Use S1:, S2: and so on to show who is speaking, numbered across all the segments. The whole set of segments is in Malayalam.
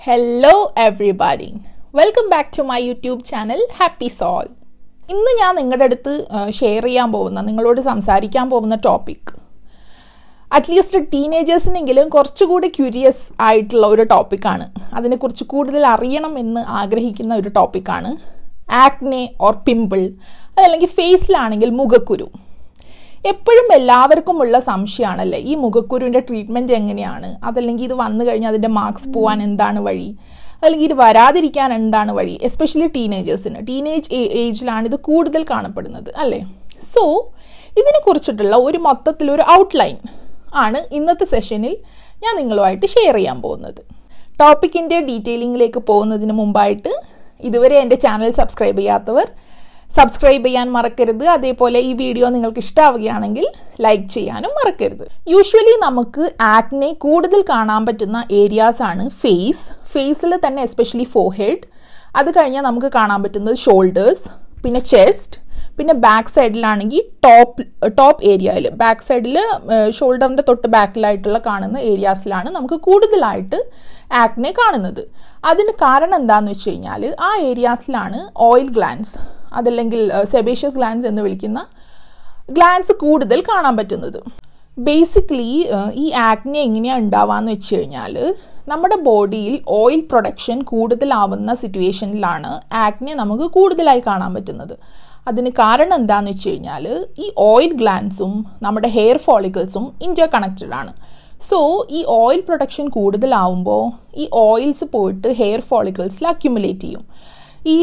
S1: Hello everybody. Welcome back to my YouTube channel Happy Soul. ഇന്ന് ഞാൻ നിങ്ങളുടെ അടുത്ത് ഷെയർ ചെയ്യാൻ പോകുന്ന നിങ്ങളോട് സംസാരിക്കാൻ പോകുന്ന ടോപ്പിക് അറ്റ്ലീസ്റ്റ് ടീനേജേഴ്സിനെങ്കിലും കുറച്ചുകൂടി ക്യൂരിയസ് ആയിട്ടുള്ള ഒരു ടോപ്പിക്കാണ്. അതിനെക്കുറിച്ച് കൂടുതൽ അറിയണം എന്ന് ആഗ്രഹിക്കുന്ന ഒരു ടോപ്പിക്കാണ് ആക്നെ ഓർ പിമ്പിൾ, അതല്ലെങ്കിൽ ഫേസിലാണെങ്കിൽ മുഖക്കുരു. എപ്പോഴും എല്ലാവർക്കും ഉള്ള സംശയമാണല്ലേ ഈ മുഖക്കുരുവിൻ്റെ ട്രീറ്റ്മെൻറ്റ് എങ്ങനെയാണ്, അതല്ലെങ്കിൽ ഇത് വന്നു കഴിഞ്ഞാൽ അതിൻ്റെ മാർക്സ് പോകാൻ എന്താണ് വഴി, അല്ലെങ്കിൽ ഇത് വരാതിരിക്കാൻ എന്താണ് വഴി. എസ്പെഷ്യലി ടീനേജ് ഏജിലാണ് ഇത് കൂടുതൽ കാണപ്പെടുന്നത് അല്ലേ. സോ ഇതിനെക്കുറിച്ചിട്ടുള്ള ഒരു മൊത്തത്തിലൊരു ഔട്ട്ലൈൻ ആണ് ഇന്നത്തെ സെഷനിൽ ഞാൻ നിങ്ങളുമായിട്ട് ഷെയർ ചെയ്യാൻ പോകുന്നത്. ടോപ്പിക്കിൻ്റെ ഡീറ്റെയിലിങ്ങിലേക്ക് പോകുന്നതിന് മുമ്പായിട്ട് ഇതുവരെ എൻ്റെ ചാനൽ സബ്സ്ക്രൈബ് ചെയ്യാത്തവർ സബ്സ്ക്രൈബ് ചെയ്യാൻ മറക്കരുത്. അതേപോലെ ഈ വീഡിയോ നിങ്ങൾക്ക് ഇഷ്ടമാവുകയാണെങ്കിൽ ലൈക്ക് ചെയ്യാനും മറക്കരുത്. യൂഷ്വലി നമുക്ക് ആക്നെ കൂടുതൽ കാണാൻ പറ്റുന്ന ഏരിയാസ് ആണ് ഫേസിൽ തന്നെ എസ്പെഷ്യലി ഫോർഹെഡ്, അത് കഴിഞ്ഞാൽ നമുക്ക് കാണാൻ പറ്റുന്നത് ഷോൾഡേഴ്സ്, പിന്നെ ചെസ്റ്റ്, പിന്നെ ബാക്ക് സൈഡിലാണെങ്കിൽ ടോപ്പ് ഏരിയയിൽ, ബാക്ക് സൈഡിൽ ഷോൾഡറിൻ്റെ തൊട്ട് ബാക്കിലായിട്ടുള്ള കാണുന്ന ഏരിയാസിലാണ് നമുക്ക് കൂടുതലായിട്ട് ആക്നെ കാണുന്നത്. അതിന് കാരണം എന്താണെന്ന് വെച്ച് കഴിഞ്ഞാൽ ആ ഏരിയാസിലാണ് ഓയിൽ ഗ്ലാൻസ്, അതല്ലെങ്കിൽ സെബേഷ്യസ് ഗ്ലാൻസ് എന്ന് വിളിക്കുന്ന ഗ്ലാൻസ് കൂടുതൽ കാണാൻ പറ്റുന്നത്. ബേസിക്കലി ഈ ആക്നെ എങ്ങനെയാണ് ഉണ്ടാവാന്ന് വെച്ച് കഴിഞ്ഞാൽ നമ്മുടെ ബോഡിയിൽ ഓയിൽ പ്രൊഡക്ഷൻ കൂടുതലാവുന്ന സിറ്റുവേഷനിലാണ് ആക്നെ നമുക്ക് കൂടുതലായി കാണാൻ പറ്റുന്നത്. അതിന് കാരണം എന്താണെന്ന് വെച്ച് കഴിഞ്ഞാൽ ഈ ഓയിൽ ഗ്ലാൻസും നമ്മുടെ ഹെയർ ഫോളിക്കിൾസും ഇന്റർ കണക്റ്റഡ് ആണ്. സോ ഈ ഓയിൽ പ്രൊഡക്ഷൻ കൂടുതലാവുമ്പോൾ ഈ ഓയിൽസ് പോയിട്ട് ഹെയർ ഫോളിക്കിൾസിൽ അക്യുമുലേറ്റ് ചെയ്യും. ഈ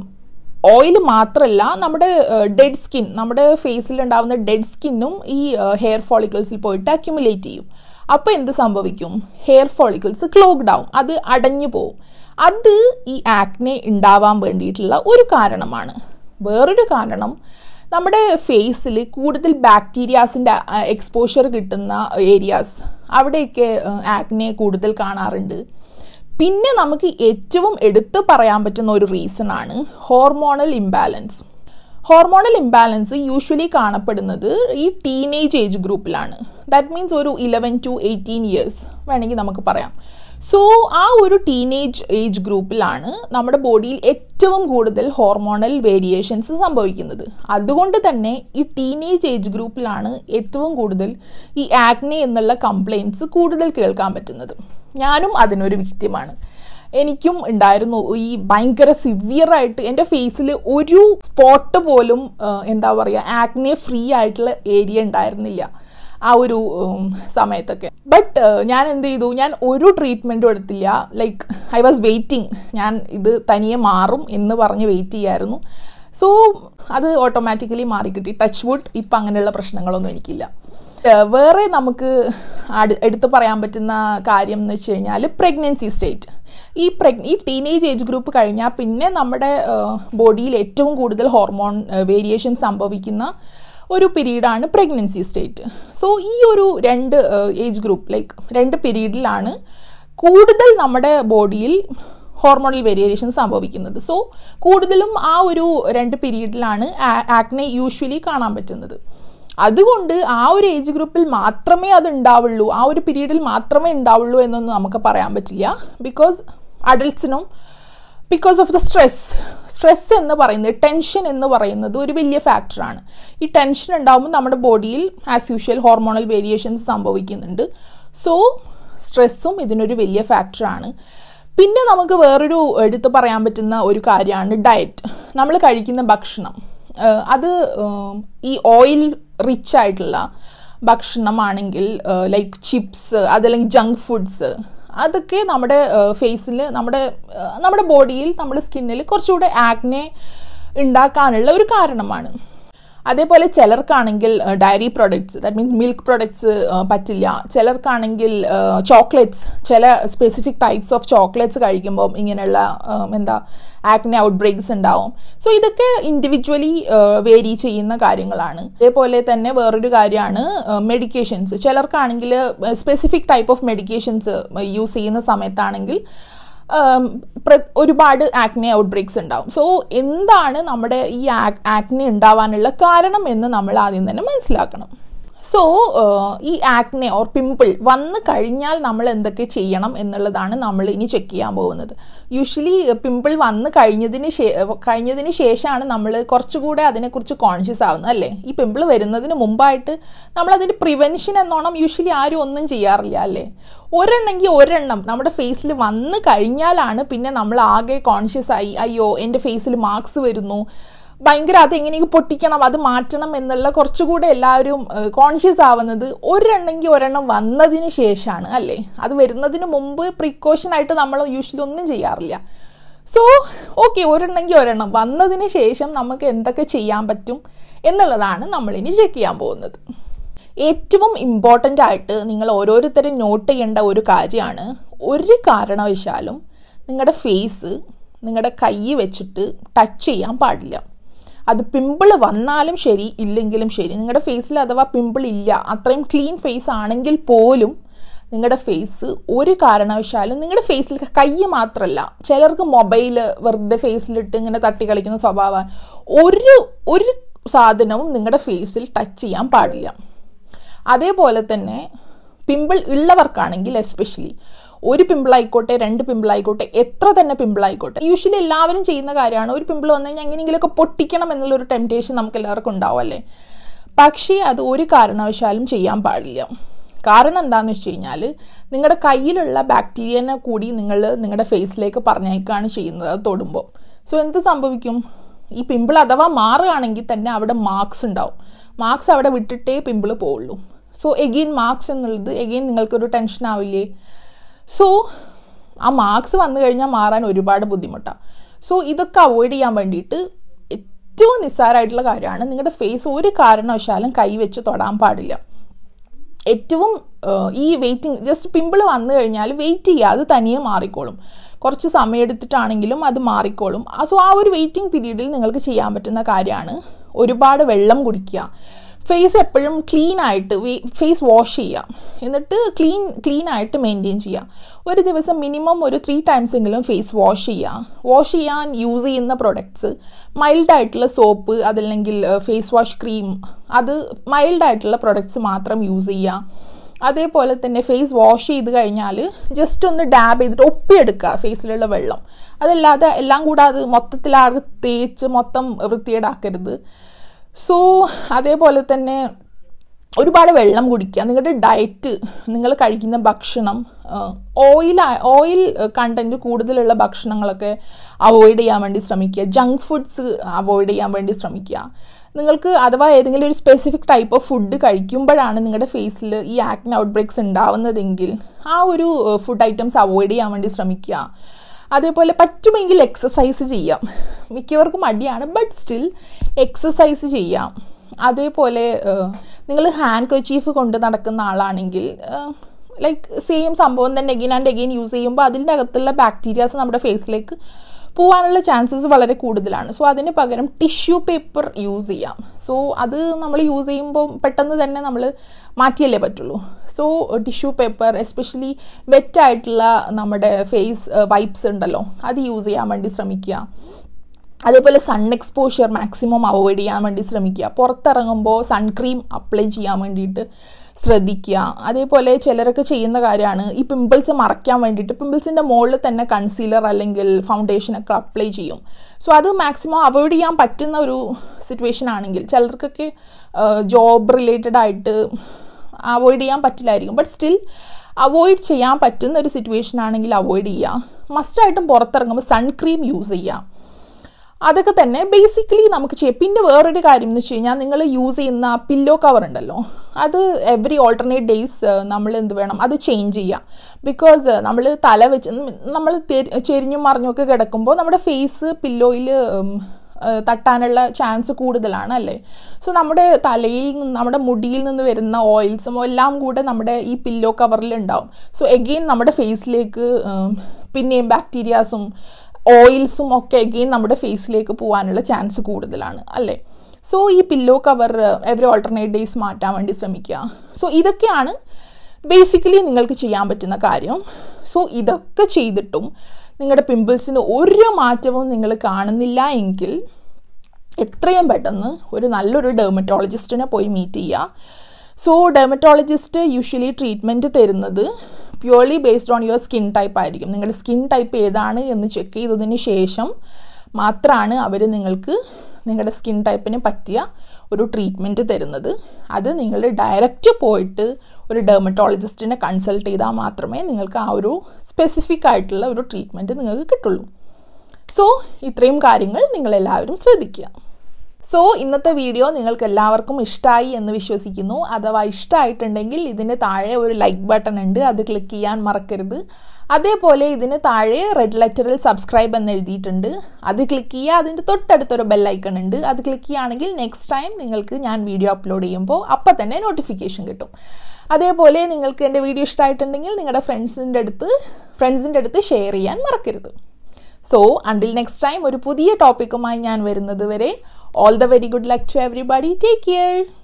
S1: ഓയിൽ മാത്രമല്ല, നമ്മുടെ ഡെഡ് സ്കിൻ, നമ്മുടെ ഫേസിൽ ഉണ്ടാകുന്ന ഡെഡ് സ്കിന്നും ഈ ഹെയർ ഫോളിക്കിൾസിൽ പോയിട്ട് അക്യുമുലേറ്റ് ചെയ്യും. അപ്പോൾ എന്ത് സംഭവിക്കും? ഹെയർ ഫോളിക്കിൾസ് ക്ലോഗ്ഡ് ആവും, അത് അടഞ്ഞു പോവും. അത് ഈ ആക്നെ ഉണ്ടാവാൻ വേണ്ടിയിട്ടുള്ള ഒരു കാരണമാണ്. വേറൊരു കാരണം, നമ്മുടെ ഫേസിൽ കൂടുതൽ ബാക്ടീരിയാസിൻ്റെ എക്സ്പോഷർ കിട്ടുന്ന ഏരിയാസ്, അവിടെയൊക്കെ ആക്നെ കൂടുതൽ കാണാറുണ്ട്. പിന്നെ നമുക്ക് ഏറ്റവും എടുത്ത് പറയാൻ പറ്റുന്ന ഒരു റീസൺ ആണ് hormonal imbalance. Hormonal imbalance usually കാണപ്പെടുന്നത് ഈ ടീനേജ് ഏജ് ഗ്രൂപ്പിലാണ്. ദാറ്റ് മീൻസ് ഒരു 11 to 18 years വേണമെങ്കിൽ നമുക്ക് പറയാം. സോ ആ ഒരു ടീനേജ് ഏജ് ഗ്രൂപ്പിലാണ് നമ്മുടെ ബോഡിയിൽ ഏറ്റവും കൂടുതൽ ഹോർമോണൽ വേരിയേഷൻസ് സംഭവിക്കുന്നത്. അതുകൊണ്ട് തന്നെ ഈ ടീനേജ് ഏജ് ഗ്രൂപ്പിലാണ് ഏറ്റവും കൂടുതൽ ഈ ആക്നെ എന്നുള്ള കംപ്ലയിൻറ്റ്സ് കൂടുതൽ കേൾക്കാൻ പറ്റുന്നത്. ഞാനും അതിനൊരു വിക്ടിമാണ്. എനിക്കും ഉണ്ടായിരുന്നു ഈ ഭയങ്കര സിവിയറായിട്ട് എൻ്റെ ഫേസിൽ ഒരു സ്പോട്ട് പോലും എന്താ പറയുക ആക്നെ ഫ്രീ ആയിട്ടുള്ള ഏരിയ ഉണ്ടായിരുന്നില്ല ആ ഒരു സമയത്തൊക്കെ. ബട്ട് ഞാൻ എന്ത് ചെയ്തു, ഞാൻ ഒരു ട്രീറ്റ്മെൻറ്റും എടുത്തില്ല. ലൈക്ക് ഐ വാസ് വെയിറ്റിംഗ്, ഞാൻ ഇത് തനിയെ മാറും എന്ന് പറഞ്ഞ് വെയിറ്റ് ചെയ്യായിരുന്നു. സോ അത് ഓട്ടോമാറ്റിക്കലി മാറിക്കിട്ടി. ടച്ച് വുഡ്, ഇപ്പം അങ്ങനെയുള്ള പ്രശ്നങ്ങളൊന്നും എനിക്കില്ല. വേറെ നമുക്ക് എടുത്തു പറയാൻ പറ്റുന്ന കാര്യം എന്ന് വെച്ച് കഴിഞ്ഞാൽ പ്രഗ്നൻസി സ്റ്റേറ്റ്. ഈ ടീനേജ് ഏജ് ഗ്രൂപ്പ് കഴിഞ്ഞാൽ പിന്നെ നമ്മുടെ ബോഡിയിൽ ഏറ്റവും കൂടുതൽ ഹോർമോൺ വേരിയേഷൻ സംഭവിക്കുന്ന ഒരു പീരീഡാണ് പ്രഗ്നൻസി സ്റ്റേറ്റ്. സോ ഈ ഒരു രണ്ട് ഏജ് ഗ്രൂപ്പ്, ലൈക്ക് രണ്ട് പീരീഡിലാണ് കൂടുതൽ നമ്മുടെ ബോഡിയിൽ ഹോർമോണൽ വേരിയേഷൻ സംഭവിക്കുന്നത്. സോ കൂടുതലും ആ ഒരു രണ്ട് പീരീഡിലാണ് ആക്നെ യൂഷ്വലി കാണാൻ പറ്റുന്നത്. അതുകൊണ്ട് ആ ഒരു ഏജ് ഗ്രൂപ്പിൽ മാത്രമേ അത് ഉണ്ടാവുള്ളൂ, ആ ഒരു പീരീഡിൽ മാത്രമേ ഉണ്ടാവുള്ളൂ എന്നൊന്നും നമുക്ക് പറയാൻ പറ്റില്ല. ബിക്കോസ് അഡൽട്ട്സിനും ബിക്കോസ് ഓഫ് ദ സ്ട്രെസ് എന്ന് പറയുന്നത്, ടെൻഷൻ എന്ന് പറയുന്നത് ഒരു വലിയ ഫാക്ടറാണ്. ഈ ടെൻഷൻ ഉണ്ടാകുമ്പോൾ നമ്മുടെ ബോഡിയിൽ ആസ് യൂഷ്വൽ ഹോർമോണൽ വേരിയേഷൻസ് സംഭവിക്കുന്നുണ്ട്. സോ സ്ട്രെസ്സും ഇതിനൊരു വലിയ ഫാക്ടറാണ്. പിന്നെ നമുക്ക് വേറൊരു എടുത്ത് പറയാൻ പറ്റുന്ന ഒരു കാര്യമാണ് ഡയറ്റ്. നമ്മൾ കഴിക്കുന്ന ഭക്ഷണം, അത് ഈ ഓയിൽ റിച്ച് ആയിട്ടുള്ള ഭക്ഷണമാണെങ്കിൽ ലൈക്ക് ചിപ്സ്, അതല്ലെങ്കിൽ ജങ്ക് ഫുഡ്സ്, അതൊക്കെ നമ്മുടെ ഫേസിൽ, നമ്മുടെ ബോഡിയിൽ, നമ്മുടെ സ്കിന്നിൽ കുറച്ചുകൂടെ ആക്നെ ഉണ്ടാക്കാനുള്ള ഒരു കാരണമാണ്. അതേപോലെ ചിലർക്കാണെങ്കിൽ dairy products, that means milk products പറ്റില്ല. ചിലർക്കാണെങ്കിൽ ചോക്ലേറ്റ്സ്, ചില സ്പെസിഫിക് ടൈപ്സ് ഓഫ് ചോക്ലേറ്റ്സ് കഴിക്കുമ്പോൾ ഇങ്ങനെയുള്ള ആക്നെ ഔട്ട് ബ്രേക്സ് ഉണ്ടാവും. സോ ഇതൊക്കെ ഇൻഡിവിജ്വലി വേരി ചെയ്യുന്ന കാര്യങ്ങളാണ്. അതേപോലെ തന്നെ വേറൊരു കാര്യമാണ് മെഡിക്കേഷൻസ്. ചിലർക്കാണെങ്കിൽ specific type of medications use ചെയ്യുന്ന സമയത്താണെങ്കിൽ ഒരുപാട് ആക്നെ ഔട്ട് ബ്രേക്സ് ഉണ്ടാവും. സോ എന്താണ് നമ്മുടെ ഈ ആക്നെ ഉണ്ടാവാനുള്ള കാരണം എന്ന് നമ്മൾ ആദ്യം തന്നെ മനസ്സിലാക്കണം. സോ ഈ ആക്നെ ഓർ പിമ്പിൾ വന്നു കഴിഞ്ഞാൽ നമ്മൾ എന്തൊക്കെ ചെയ്യണം എന്നുള്ളതാണ് നമ്മൾ ഇനി ചെക്ക് ചെയ്യാൻ പോകുന്നത്. യൂഷ്വലി പിമ്പിൾ വന്നു കഴിഞ്ഞതിന് ശേഷമാണ് നമ്മൾ കുറച്ചുകൂടെ അതിനെക്കുറിച്ച് കോൺഷ്യസ് ആവുന്നത് അല്ലേ. ഈ പിമ്പിൾ വരുന്നതിന് മുമ്പായിട്ട് നമ്മൾ അതിൻ്റെ പ്രിവെൻഷൻ എന്നോണം യൂഷ്വലി ആരും ഒന്നും ചെയ്യാറില്ല അല്ലേ. ഒരെണ്ണം നമ്മുടെ ഫേസിൽ വന്നു കഴിഞ്ഞാലാണ് പിന്നെ നമ്മൾ ആകെ കോൺഷ്യസ് ആയി അയ്യോ എൻ്റെ ഫേസിൽ മാർക്സ് വരുന്നു, ഭയങ്കര അതെങ്ങനെയൊക്കെ പൊട്ടിക്കണം, അത് മാറ്റണം എന്നുള്ള കുറച്ചുകൂടെ എല്ലാവരും കോൺഷ്യസ് ആവുന്നത് ഒരെണ്ണം വന്നതിന് ശേഷമാണ് അല്ലേ. അത് വരുന്നതിന് മുമ്പ് പ്രിക്കോഷനായിട്ട് നമ്മൾ യൂഷ്വലി ഒന്നും ചെയ്യാറില്ല. സോ ഓക്കെ, ഒരെണ്ണം വന്നതിന് ശേഷം നമുക്ക് എന്തൊക്കെ ചെയ്യാൻ പറ്റും എന്നുള്ളതാണ് നമ്മളിനി ചെക്ക് ചെയ്യാൻ പോകുന്നത്. ഏറ്റവും ഇമ്പോർട്ടൻ്റ് ആയിട്ട് നിങ്ങൾ ഓരോരുത്തരും നോട്ട് ചെയ്യേണ്ട ഒരു കാര്യമാണ്, ഒരു കാരണവശാലും നിങ്ങളുടെ ഫേസ് നിങ്ങളുടെ കൈ വെച്ചിട്ട് ടച്ച് ചെയ്യാൻ പാടില്ല. അത് പിമ്പിൾ വന്നാലും ശരി ഇല്ലെങ്കിലും ശരി, നിങ്ങളുടെ ഫേസിൽ അഥവാ പിമ്പിൾ ഇല്ല, അത്രയും ക്ലീൻ ഫേസ് ആണെങ്കിൽ പോലും നിങ്ങളുടെ ഫേസ് ഒരു കാരണവശാലും നിങ്ങളുടെ ഫേസിൽ കൈ മാത്രമല്ല, ചിലർക്ക് മൊബൈൽ വെറുതെ ഫേസിലിട്ട് ഇങ്ങനെ തട്ടി കളിക്കുന്ന സ്വഭാവം, ഒരു സാധനവും നിങ്ങളുടെ ഫേസിൽ ടച്ച് ചെയ്യാൻ പാടില്ല. അതേപോലെ തന്നെ പിമ്പിൾ ഉള്ളവർക്കാണെങ്കിൽ എസ്പെഷ്യലി ഒരു പിമ്പിൾ ആയിക്കോട്ടെ, 2 പിമ്പിൾ ആയിക്കോട്ടെ, എത്ര തന്നെ പിമ്പിൾ ആയിക്കോട്ടെ, യൂഷ്വലി എല്ലാവരും ചെയ്യുന്ന കാര്യമാണ് ഒരു പിമ്പിൾ വന്നു കഴിഞ്ഞാൽ എങ്ങനെയെങ്കിലുമൊക്കെ പൊട്ടിക്കണം എന്നുള്ളൊരു ടെംപ്റ്റേഷൻ നമുക്ക് എല്ലാവർക്കും ഉണ്ടാവും അല്ലേ. പക്ഷേ അത് ഒരു കാരണവശാലും ചെയ്യാൻ പാടില്ല. കാരണം എന്താണെന്ന് വെച്ച് കഴിഞ്ഞാൽ നിങ്ങളുടെ കയ്യിലുള്ള ബാക്ടീരിയനെ കൂടി നിങ്ങളുടെ ഫേസിലേക്ക് പറഞ്ഞേക്കാണ് ചെയ്യുന്നത് അത് തൊടുമ്പോൾ. സോ എന്ത് സംഭവിക്കും, ഈ പിമ്പിൾ അഥവാ മാറുകയാണെങ്കിൽ തന്നെ അവിടെ മാർക്സ് ഉണ്ടാവും. മാർക്സ് അവിടെ വിട്ടിട്ടേ പിമ്പിൾ പോവുള്ളൂ. സോ എഗെയിൻ മാർക്സ് എന്നുള്ളത് എഗെയിൻ നിങ്ങൾക്കൊരു ടെൻഷൻ ആവില്ലേ. സോ ആ മാർക്സ് വന്നു കഴിഞ്ഞാൽ മാറാൻ ഒരുപാട് ബുദ്ധിമുട്ടാണ്. സോ ഇതൊക്കെ അവോയ്ഡ് ചെയ്യാൻ വേണ്ടിയിട്ട് ഏറ്റവും നിസ്സാരമായിട്ടുള്ള കാര്യമാണ്, നിങ്ങളുടെ ഫേസ് ഒരു കാരണവശാലും കൈവച്ച് തൊടാൻ പാടില്ല. ഏറ്റവും ഈ വെയിറ്റിംഗ്, ജസ്റ്റ് പിമ്പിൾ വന്നു കഴിഞ്ഞാൽ വെയിറ്റ് ചെയ്യുക, അത് തനിയെ മാറിക്കോളും. കുറച്ച് സമയം എടുത്തിട്ടാണെങ്കിലും അത് മാറിക്കോളും. സോ ആ ഒരു വെയിറ്റിംഗ് പീരീഡിൽ നിങ്ങൾക്ക് ചെയ്യാൻ പറ്റുന്ന കാര്യമാണ് ഒരുപാട് വെള്ളം കുടിക്കുക. ഫേസ് എപ്പോഴും ക്ലീൻ ആയിട്ട് ഫേസ് വാഷ് ചെയ്യുക, എന്നിട്ട് ക്ലീൻ ആയിട്ട് മെയിൻറ്റെയിൻ ചെയ്യുക. ഒരു ദിവസം മിനിമം ഒരു 3 ടൈംസ് എങ്കിലും ഫേസ് വാഷ് ചെയ്യുക. വാഷ് ചെയ്യാൻ യൂസ് ചെയ്യുന്ന പ്രൊഡക്ട്സ് മൈൽഡായിട്ടുള്ള സോപ്പ്, അതല്ലെങ്കിൽ ഫേസ് വാഷ് ക്രീം, അത് മൈൽഡായിട്ടുള്ള പ്രൊഡക്ട്സ് മാത്രം യൂസ് ചെയ്യുക. അതേപോലെ തന്നെ ഫേസ് വാഷ് ചെയ്ത് കഴിഞ്ഞാൽ ജസ്റ്റ് ഒന്ന് ഡാബ് ചെയ്തിട്ട് ഒപ്പിയെടുക്കുക ഫേസിലുള്ള വെള്ളം. അതല്ലാതെ എല്ലാം കൂടെ അത് മൊത്തത്തിലാകെ തേച്ച് മൊത്തം വൃത്തികേടാക്കരുത്. സോ അതേപോലെ തന്നെ ഒരുപാട് വെള്ളം കുടിക്കുക. നിങ്ങളുടെ ഡയറ്റ്, നിങ്ങൾ കഴിക്കുന്ന ഭക്ഷണം, ഓയിൽ കണ്ടൻറ്റ് കൂടുതലുള്ള ഭക്ഷണങ്ങളൊക്കെ അവോയ്ഡ് ചെയ്യാൻ വേണ്ടി ശ്രമിക്കുക. ജങ്ക് ഫുഡ്സ് അവോയ്ഡ് ചെയ്യാൻ വേണ്ടി ശ്രമിക്കുക. നിങ്ങൾക്ക് അഥവാ ഏതെങ്കിലും ഒരു സ്പെസിഫിക് ടൈപ്പ് ഓഫ് ഫുഡ് കഴിക്കുമ്പോഴാണ് നിങ്ങളുടെ ഫേസിൽ ഈ ആക്നെ ഔട്ട് ബ്രേക്സ് ഉണ്ടാവുന്നതെങ്കിൽ ആ ഒരു ഫുഡ് ഐറ്റംസ് അവോയ്ഡ് ചെയ്യാൻ വേണ്ടി ശ്രമിക്കുക. അതേപോലെ പറ്റുമെങ്കിൽ എക്സസൈസ് ചെയ്യാം. മിക്കവർക്കും മടിയാണ്, ബട്ട് സ്റ്റിൽ എക്സസൈസ് ചെയ്യാം. അതേപോലെ നിങ്ങൾ ഹാൻഡ് കർച്ചീഫ് കൊണ്ട് നടക്കുന്ന ആളാണെങ്കിൽ ലൈക്ക് സെയിം സംഭവം തന്നെ എഗെയിൻ ആൻഡ് എഗെയിൻ യൂസ് ചെയ്യുമ്പോൾ അതിൻ്റെ അകത്തുള്ള ബാക്ടീരിയാസ് നമ്മുടെ ഫേസിലേക്ക് പോകാനുള്ള ചാൻസസ് വളരെ കൂടുതലാണ്. സോ അതിന് പകരം ടിഷ്യൂ പേപ്പർ യൂസ് ചെയ്യാം. സോ അത് നമ്മൾ യൂസ് ചെയ്യുമ്പോൾ പെട്ടെന്ന് തന്നെ നമ്മൾ മാറ്റിയല്ലേ പറ്റുള്ളൂ. സോ ടിഷ്യൂ പേപ്പർ, എസ്പെഷ്യലി വെറ്റായിട്ടുള്ള നമ്മുടെ ഫേസ് വൈപ്സ് ഉണ്ടല്ലോ, അത് യൂസ് ചെയ്യാൻ വേണ്ടി ശ്രമിക്കുക. അതേപോലെ സൺ എക്സ്പോഷർ മാക്സിമം അവോയ്ഡ് ചെയ്യാൻ വേണ്ടി ശ്രമിക്കുക. പുറത്തിറങ്ങുമ്പോൾ സൺക്രീം അപ്ലൈ ചെയ്യാൻ വേണ്ടിയിട്ട് ശ്രദ്ധിക്കുക. അതേപോലെ ചിലരൊക്കെ ചെയ്യുന്ന കാര്യമാണ് ഈ പിമ്പിൾസ് മറയ്ക്കാൻ വേണ്ടിയിട്ട് പിമ്പിൾസിൻ്റെ മുകളിൽ തന്നെ കൺസീലർ അല്ലെങ്കിൽ ഫൗണ്ടേഷനൊക്കെ അപ്ലൈ ചെയ്യും. സോ അത് മാക്സിമം അവോയ്ഡ് ചെയ്യാൻ പറ്റുന്ന ഒരു സിറ്റുവേഷൻ ആണെങ്കിൽ, ചിലർക്കൊക്കെ ജോബ് റിലേറ്റഡ് ആയിട്ട് അവോയ്ഡ് ചെയ്യാൻ പറ്റില്ലായിരിക്കും, ബട്ട് സ്റ്റിൽ അവോയ്ഡ് ചെയ്യാൻ പറ്റുന്ന ഒരു സിറ്റുവേഷൻ ആണെങ്കിൽ അവോയ്ഡ് ചെയ്യുക. മസ്റ്റായിട്ടും പുറത്തിറങ്ങുമ്പോൾ സൺക്രീം യൂസ് ചെയ്യുക. അതൊക്കെ തന്നെ ബേസിക്കലി നമുക്ക് ചെയ്യാം. പിന്നെ വേറൊരു കാര്യം എന്ന് വെച്ച് കഴിഞ്ഞാൽ, നിങ്ങൾ യൂസ് ചെയ്യുന്ന പില്ലോ കവർ ഉണ്ടല്ലോ, അത് എവറി ഓൾട്ടർനേറ്റ് ഡേയ്സ് നമ്മൾ എന്ത് വേണം, അത് ചേഞ്ച് ചെയ്യാം. ബിക്കോസ് നമ്മൾ തല വെച്ച് നമ്മൾ ചെരിഞ്ഞും മറിഞ്ഞൊക്കെ കിടക്കുമ്പോൾ നമ്മുടെ ഫേസ് പില്ലോയിൽ തട്ടാനുള്ള ചാൻസ് കൂടുതലാണ് അല്ലേ. സോ നമ്മുടെ തലയിൽ നിന്ന്, നമ്മുടെ മുടിയിൽ നിന്ന് വരുന്ന ഓയിൽസും എല്ലാം കൂടെ നമ്മുടെ ഈ പില്ലോ കവറിൽ ഉണ്ടാവും. സോ എഗെയിൻ നമ്മുടെ ഫേസിലേക്ക് പിന്നെയും ബാക്ടീരിയാസും ഓയിൽസും ഒക്കെ എഗെയിൻ നമ്മുടെ ഫേസിലേക്ക് പോകാനുള്ള ചാൻസ് കൂടുതലാണ് അല്ലേ. സോ ഈ pillow cover every alternate days മാറ്റാൻ വേണ്ടി ശ്രമിക്കുക. സോ ഇതൊക്കെയാണ് ബേസിക്കലി നിങ്ങൾക്ക് ചെയ്യാൻ പറ്റുന്ന കാര്യം. സോ ഇതൊക്കെ ചെയ്തിട്ടും നിങ്ങളുടെ പിമ്പിൾസിന് ഒരു മാറ്റവും നിങ്ങൾ കാണുന്നില്ല എങ്കിൽ എത്രയും പെട്ടെന്ന് ഒരു നല്ലൊരു ഡെർമറ്റോളജിസ്റ്റിനെ പോയി മീറ്റ് ചെയ്യുക. സോ ഡെർമറ്റോളജിസ്റ്റ് യൂഷ്വലി ട്രീറ്റ്മെൻറ്റ് തരുന്നത് purely based on your skin type ആയിരിക്കും. നിങ്ങളുടെ സ്കിൻ ടൈപ്പ് ഏതാണ് എന്ന് ചെക്ക് ചെയ്തതിന് ശേഷം മാത്രമാണ് അവർ നിങ്ങൾക്ക് നിങ്ങളുടെ സ്കിൻ ടൈപ്പിന് പറ്റിയ ഒരു ട്രീറ്റ്മെൻറ്റ് തരുന്നത്. അത് നിങ്ങൾ ഡയറക്റ്റ് പോയിട്ട് ഒരു ഡെർമറ്റോളജിസ്റ്റിനെ കൺസൾട്ട് ചെയ്താൽ മാത്രമേ നിങ്ങൾക്ക് ആ ഒരു സ്പെസിഫിക് ആയിട്ടുള്ള ഒരു ട്രീറ്റ്മെൻറ്റ് നിങ്ങൾക്ക് കിട്ടുള്ളൂ. സോ ഇത്രയും കാര്യങ്ങൾ നിങ്ങളെല്ലാവരും ശ്രദ്ധിക്കുക. സോ ഇന്നത്തെ വീഡിയോ നിങ്ങൾക്ക് എല്ലാവർക്കും ഇഷ്ടമായി എന്ന് വിശ്വസിക്കുന്നു. അഥവാ ഇഷ്ടമായിട്ടുണ്ടെങ്കിൽ ഇതിന് താഴെ ഒരു ലൈക്ക് ബട്ടൺ ഉണ്ട്, അത് ക്ലിക്ക് ചെയ്യാൻ മറക്കരുത്. അതേപോലെ ഇതിന് താഴെ റെഡ് ലെറ്ററിൽ സബ്സ്ക്രൈബ് എന്ന് എഴുതിയിട്ടുണ്ട്, അത് ക്ലിക്ക് ചെയ്യുക. അതിൻ്റെ തൊട്ടടുത്തൊരു ബെൽ ഐക്കൺ ഉണ്ട്, അത് ക്ലിക്ക് ചെയ്യുകയാണെങ്കിൽ നെക്സ്റ്റ് ടൈം നിങ്ങൾക്ക് ഞാൻ വീഡിയോ അപ്ലോഡ് ചെയ്യുമ്പോൾ അപ്പം തന്നെ നോട്ടിഫിക്കേഷൻ കിട്ടും. അതേപോലെ നിങ്ങൾക്ക് എൻ്റെ വീഡിയോ ഇഷ്ടമായിട്ടുണ്ടെങ്കിൽ നിങ്ങളുടെ ഫ്രണ്ട്സിൻ്റെ അടുത്ത് ഷെയർ ചെയ്യാൻ മറക്കരുത്. സോ അണ്ടിൽ നെക്സ്റ്റ് ടൈം ഒരു പുതിയ ടോപ്പിക്കുമായി ഞാൻ വരുന്നത് വരെ all the very good luck to everybody. Take care.